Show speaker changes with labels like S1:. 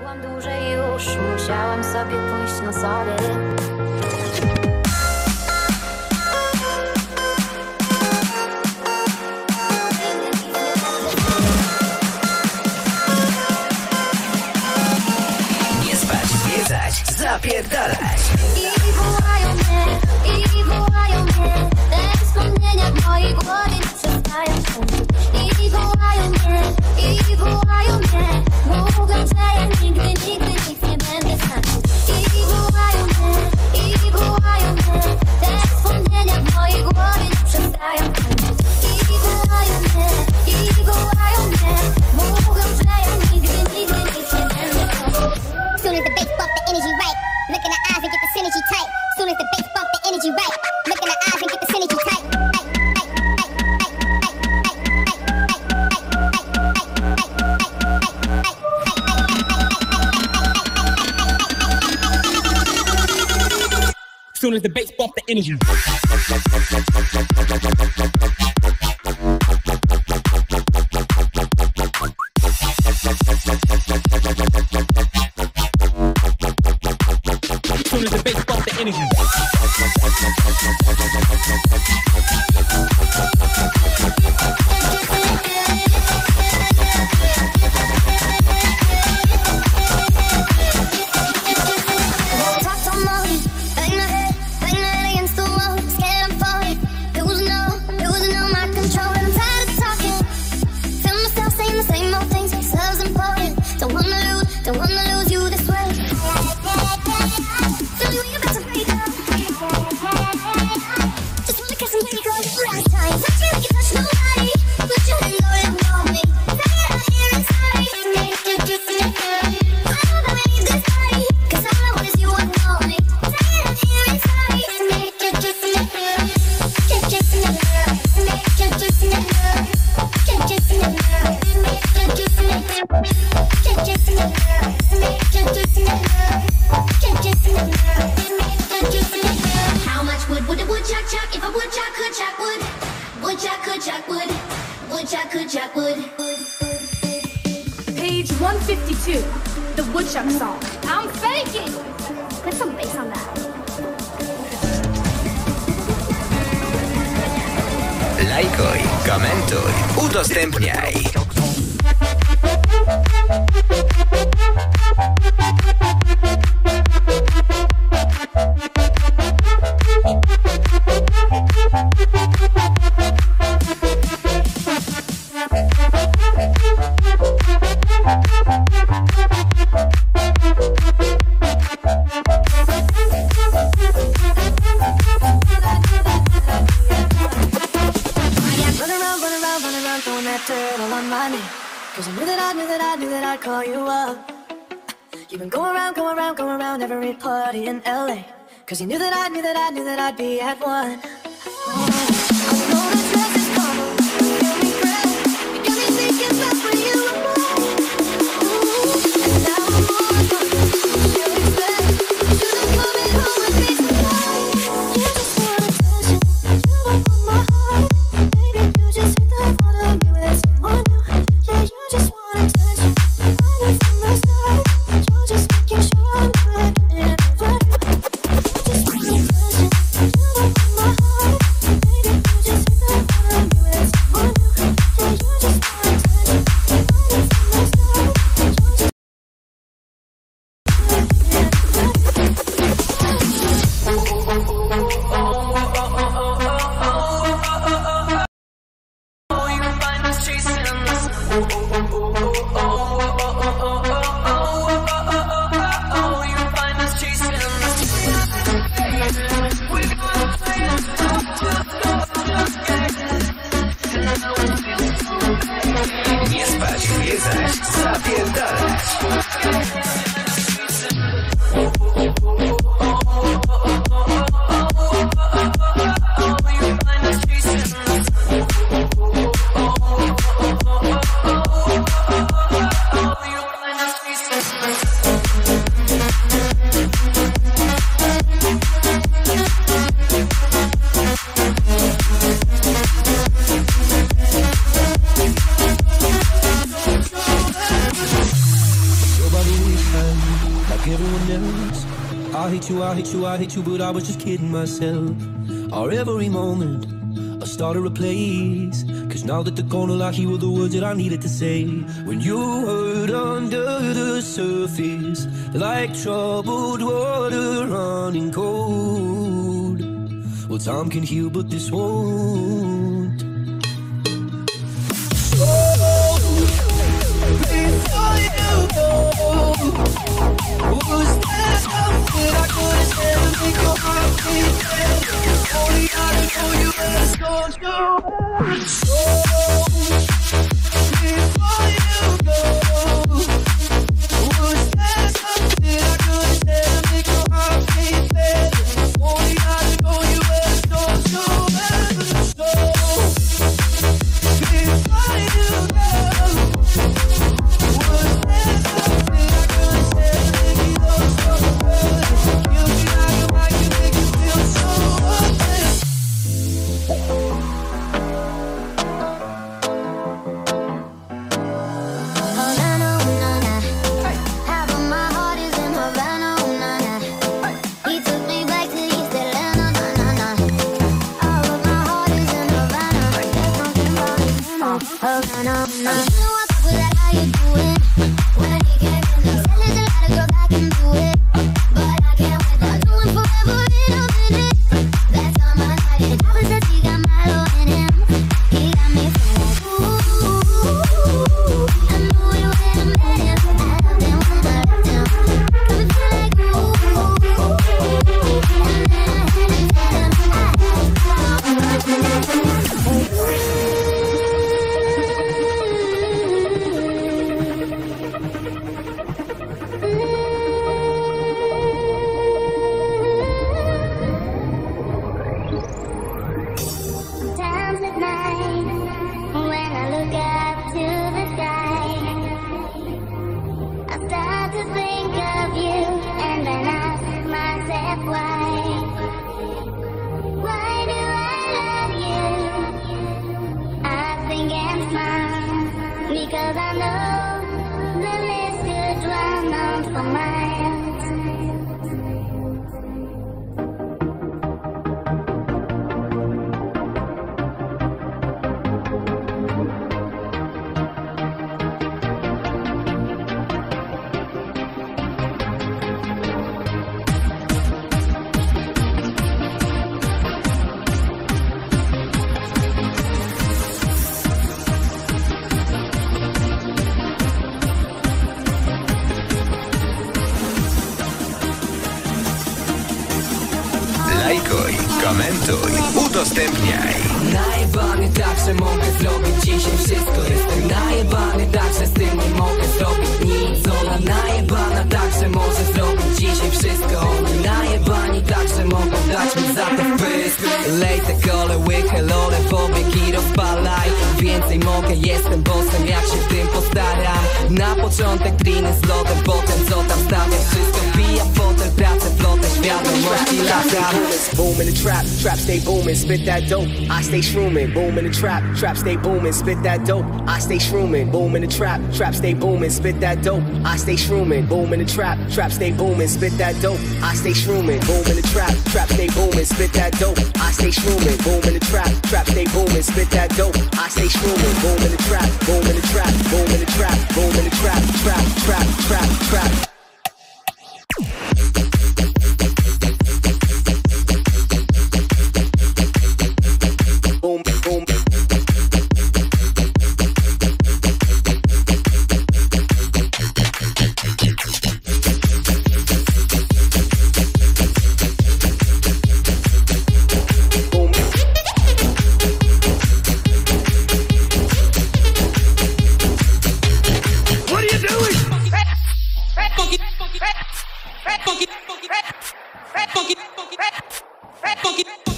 S1: Byłam dłużej już, musiałam sobie pójść na sorry.
S2: Nie spać, zwiedzać, zapierdalać.
S1: I wołają mnie, te wspomnienia w mojej głowie nie przestają się. I wołają mnie, mówią, że ja nigdy nic nie będę znaczył. I wołają mnie, te wspomnienia w mojej głowie nie przestają się. I wołają mnie, mówią, że ja nigdy nic nie będę znaczył.
S3: Soon as the bass bump, the energy right. Look in the eyes and get the synergy tight. Soon as the bass bump, the energy right. Look in the eyes and get the synergy tight.
S4: Soon as the bass bump, the energy. Soon as the bass bump, the energy.
S5: How much wood would a woodchuck chuck if a woodchuck could chuck wood? Woodchuck could chuck wood. Woodchuck could chuck wood.
S6: Page 152, the Woodchuck song. I'm faking! Put some bass on that.
S2: Lajkuj, komentuj, udostępniaj.
S7: Cause I knew that I'd call you up. You've been going around every party in LA. Cause you knew that I'd be at one.
S2: Nie spać, zwiedzać, zapierdalać.
S8: like everyone else. I hate you, I hate you, I hate you, but I was just kidding myself. Our every moment, I started a place. Cause now that the corner lock, you were the words that I needed to say. When you hurt under the surface, like troubled water running cold. Well, time can heal, but this won't. So, before you go, was there something I could have said to make your heart beat better? Only I know you was gone through. So, before you go, was there something I could have said to make your heart beat better? Only I know you was gone through. So, before you go, was there something I could have said to make you feel so good? You be like a mic and make you feel so good.
S1: Havana, ooh, na, na. Half of my heart is in Havana, ooh, na, na. He took me back to East Atlanta, na, na, na. All of my heart is in Havana. There's something about Havana, ooh, na. You know what's up with that, how you doing? When he came in, he said there's a lot of girls that can do it, but I can't wait. I'll do it forever in a minute. That's how my side is. Papa says he got Milo in him. He got me feeling like, ooh. I knew you when I met him. I loved him when I left him. Got me feeling like, ooh. And then I had to tell him Times at night, when I look up to the sky, I start to think of you, and then ask myself why. Why do I love you? I think and smile, because I know the list could run on for miles.
S2: Lajkuj, komentuj, udostępniaj.
S9: Najebany tak, że mogę zrobić dzisiaj wszystko. Jestem najebany tak, że z tym nie mogę zrobić nic. Ona najebana tak, że może zrobić dzisiaj wszystko. Oni najebani tak, że mogą dać mi za to pysk. Lej te kole, łychę, lole, pobieg i rozpalaj. Więcej mogę, jestem bossem, jak się w tym postaram. Na początek driny z lodem, potem co tam stawiam. Wszystko wbija w fotel, pracę, flotę, świadomości latam.
S10: Boom in the trap, trap stay booming, spit that dope, I stay shrooming. Boom in the trap, trap stay booming, spit that dope, I stay shrooming. Boom in the trap, trap stay booming, spit that dope, I stay shrooming. Boom in the trap, trap stay booming, spit that dope, I stay shrooming. Boom in the trap, trap stay booming, spit that dope, I stay shrooming. Boom in the trap, trap stay booming, spit that dope, I stay shrooming. Boom in the trap, boom in the trap, boom in the trap, boom in the trap, trap, trap, trap, trap. Boom, boom.
S2: What are you doing?
S9: Funky